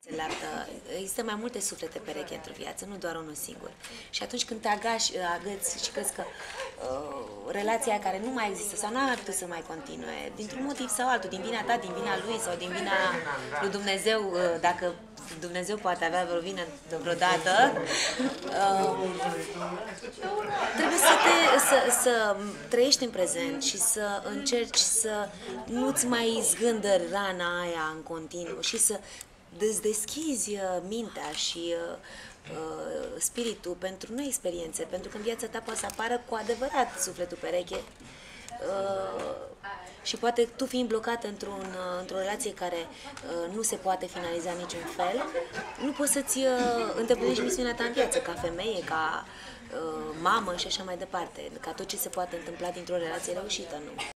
Există mai multe suflete pereche într-o viață, nu doar unul singur. Și atunci când te agăți și crezi că relația care nu mai există sau nu ar putut să mai continue, dintr-un motiv sau altul, din vina ta, din vina lui sau din vina lui Dumnezeu, dacă Dumnezeu poate avea vreo vină vreodată, trebuie să trăiești în prezent și să încerci să nu-ți mai zgândă rana aia în continuu și să îți deschizi mintea și spiritul pentru noi experiențe, pentru că în viața ta poate să apară cu adevărat sufletul pereche și poate tu fiind blocat într-o relație care nu se poate finaliza niciun fel, nu poți să-ți îndeplinești misiunea ta în viață, ca femeie, ca mamă și așa mai departe, ca tot ce se poate întâmpla dintr-o relație reușită, nu?